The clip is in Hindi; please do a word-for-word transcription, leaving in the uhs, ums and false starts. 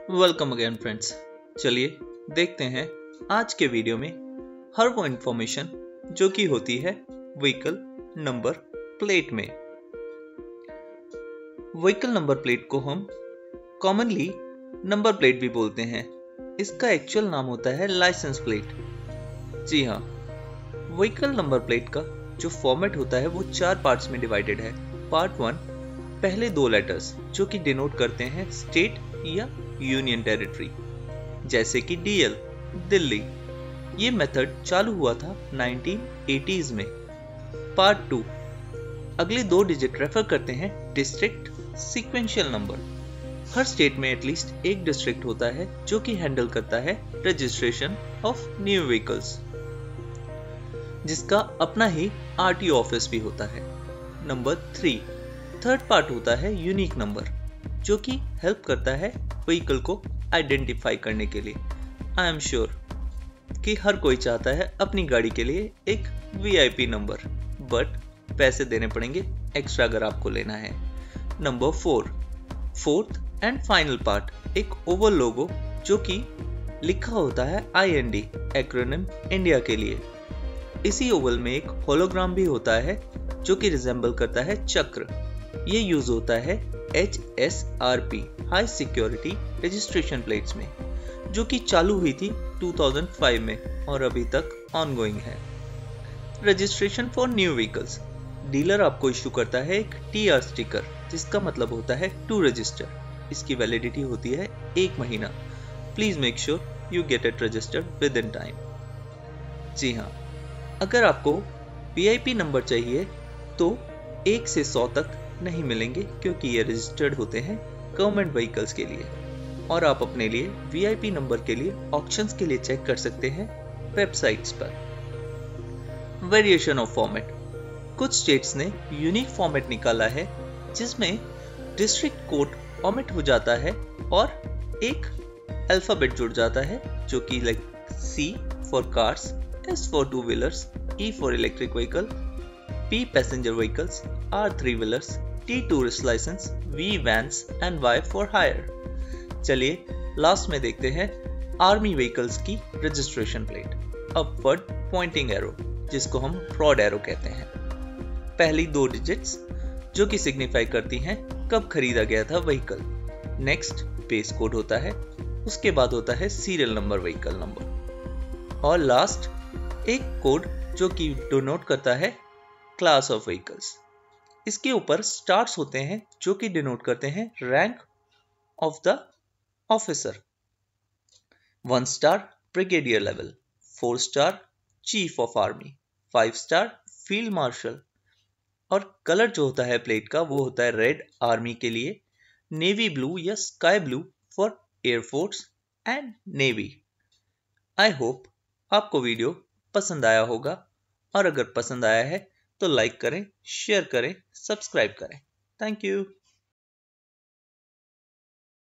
Welcome again friends. चलिए देखते हैं आज के वीडियो में हर वो इंफॉर्मेशन जो कि होती है व्हीकल नंबर प्लेट में। व्हीकल नंबर प्लेट को हम कॉमनली नंबर प्लेट भी बोलते हैं। इसका एक्चुअल नाम होता है लाइसेंस प्लेट। जी हाँ, व्हीकल नंबर प्लेट का जो फॉर्मेट होता है वो चार पार्ट्स में डिवाइडेड है। पार्ट वन, पहले दो लेटर्स जो कि डिनोट करते हैं स्टेट या यूनियन टेरिटरी, जैसे कि डीएल दिल्ली। ये मेथड चालू हुआ था नाइनटीन एटीज़ में। पार्ट टू, अगले दो डिजिट रेफर करते हैं डिस्ट्रिक्ट सीक्वेंशियल नंबर। हर स्टेट में एटलीस्ट एक डिस्ट्रिक्ट होता है जो कि हैंडल करता है रजिस्ट्रेशन ऑफ न्यू व्हीकल्स, जिसका अपना ही आरटीओ ऑफिस भी होता है। नंबर थ्री, थर्ड पार्ट होता है यूनिक नंबर, जो कि हेल्प करता है व्हीकल को आइडेंटिफाई करने के लिए। आई एम श्योर कि हर कोई चाहता है अपनी गाड़ी के लिए एक वीआईपी नंबर, बट पैसे देने पड़ेंगे एक्स्ट्रा अगर आपको लेना है। Number four, fourth and final part, एक ओवल लोगो जो कि लिखा होता है I N D, acronym India के लिए। इसी ओवल में एक होलोग्राम भी होता है जो कि रिजेंबल करता है चक्र। ये यूज होता है H S R P, high security registration plates में, जो कि चालू हुई थी टू थाउज़ेंड फाइव में और अभी तक ऑनगोइंग है। Registration for new vehicles, dealer आपको इशू करता है एक टी आर स्टिकर, जिसका मतलब होता है टू रजिस्टर। इसकी वैलिडिटी होती है एक महीना। Please make sure you get it registered with in time. जी हाँ, अगर आपको वीआईपी नंबर चाहिए तो एक से सौ तक नहीं मिलेंगे, क्योंकि ये रजिस्टर्ड होते हैं गवर्नमेंट व्हीकल्स के लिए। और आप अपने लिए वीआईपी नंबर के लिए ऑप्शंस के लिए चेक कर सकते हैं वेबसाइट्स पर। वेरिएशन ऑफ फॉर्मेट, कुछ स्टेट्स ने यूनिक फॉर्मेट निकाला है जिसमें डिस्ट्रिक्ट कोड ऑमिट हो जाता है और एक अल्फाबेट जुड़ जाता है, जो कि like C for cars, S for two wheelers, E for electric vehicle, P passenger vehicles, R three wheelers, T tourist license, V vans and Y for hire। चलिए लास्ट में देखते हैं आर्मी व्हीकल्स की registration plate. Upward pointing arrow, जिसको हम ब्रॉड एरो कहते हैं। पहली दो डिजिट्स जो कि सिग्निफाई करती हैं कब खरीदा गया था व्हीकल। नेक्स्ट बेस कोड होता है, उसके बाद होता है सीरियल नंबर, व्हीकल नंबर, और लास्ट एक कोड जो कि डिनोट करता है क्लास ऑफ व्हीकल्स। इसके ऊपर स्टार्स होते हैं जो कि डिनोट करते हैं rank of the officer. One star brigadier level, four star chief of army, five star field marshal. और कलर जो होता है प्लेट का वो होता है रेड आर्मी के लिए, नेवी ब्लू या sky blue for air force and navy. I hope आपको वीडियो पसंद आया होगा, और अगर पसंद आया है तो लाइक करें, शेयर करें, सब्सक्राइब करें। Thank you.